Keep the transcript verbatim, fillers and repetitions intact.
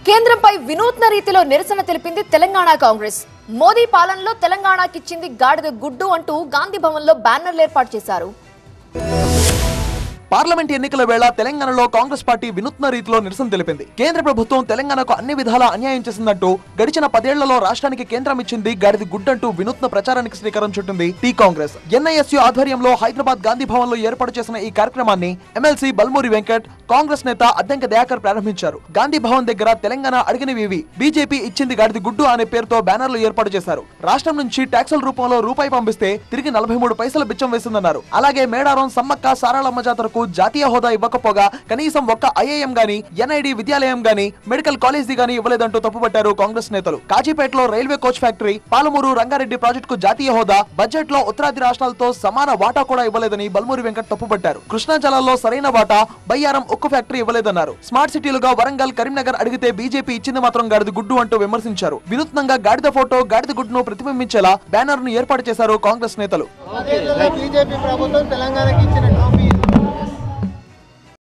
కేంద్రంపై వినూత్న రీతిలో నిరసన తెలిపింది తెలంగాణ కాంగ్రెస్. మోదీ పాలనలో తెలంగాణకిచ్చింది గాడిద గుడ్డు అంటూ గాంధీ భవన్ లో బ్యానర్లు ఏర్పాటు చేశారు. పార్లమెంట్ ఎన్నికల వేళ తెలంగాణలో కాంగ్రెస్ పార్టీ వినూత్న రీతిలో నిరసన తెలిపింది. కేంద్ర ప్రభుత్వం తెలంగాణకు అన్ని విధాలా అన్యాయం చేసిందంటూ గడిచిన పదేళ్లలో రాష్ట్రానికి కేంద్రం ఇచ్చింది గాడిద గుడ్డంటూ వినూత్న ప్రచారానికి శ్రీకారం చుట్టింది టీ కాంగ్రెస్. ఎన్ఐఎస్యు ఆధ్వర్యంలో హైదరాబాద్ గాంధీ భవన్ లో ఏర్పాటు చేసిన ఈ కార్యక్రమాన్ని ఎమ్మెల్సీ బల్మూరి వెంకట్, కాంగ్రెస్ నేత అద్దంకి దయాకర్ ప్రారంభించారు. గాంధీ భవన్ దగ్గర తెలంగాణ అడిగినవి బీజేపీ ఇచ్చింది గాడిద గుడ్డు అనే పేరుతో బ్యానర్లు ఏర్పాటు చేశారు. రాష్ట్రం నుంచి ట్యాక్సుల రూపంలో రూపాయి పంపిస్తే తిరిగి నలభై మూడు పైసల బిచ్చం వేసిందన్నారు. అలాగే మేడారం సమ్మక్క సారాళమ్మ జాతరకు జాతీయ హోదా ఇవ్వకపోగా కనీసం ఒక్క ఐఐఎం గాని, ఎన్ఐడి విద్యాలయం గాని, మెడికల్ కాలేజీ గాని ఇవ్వలేదంటూ తప్పుపట్టారు కాంగ్రెస్ నేతలు. కాజీపేటలో railway coach factory, Palamuru Rangareddy ప్రాజెక్టుకు జాతీయ హోదా, బడ్జెట్ లో ఉత్తరాది రాష్ట్రాలతో సమాన వాటా కూడా ఇవ్వలేదని బల్మూరి వెంకట్ తప్పుపట్టారు. కృష్ణా జలాల్లో సరైన వాటా, బయ్యారం ఉక్కు ఫ్యాక్టరీ ఇవ్వలేదన్నారు. స్మార్ట్ సిటీలుగా వరంగల్, కరీంనగర్ అడిగితే బీజేపీ ఇచ్చింది మాత్రం గాడిద గుడ్డు అంటూ విమర్శించారు. వినూత్నంగా గాడిద ఫోటో, గాడిద గుడ్డును ప్రతిబింబించేలా బ్యానర్ ను ఏర్పాటు చేశారు కాంగ్రెస్ నేతలు. బీజేపీ ప్రభుత్వం తెలంగాణకి ఇచ్చిన